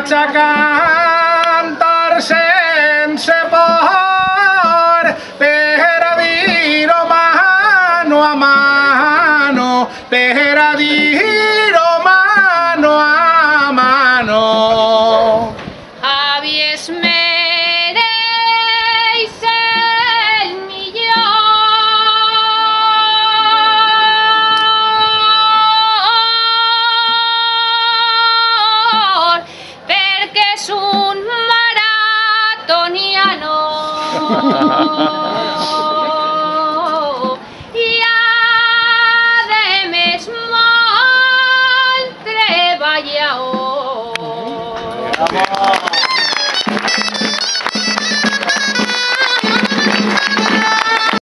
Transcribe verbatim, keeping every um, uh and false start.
vaig a cantar sense por per a dir-ho mano a mano, per a dir-ho mano a mano. Avies mereix el millor perquè és un maratoniano.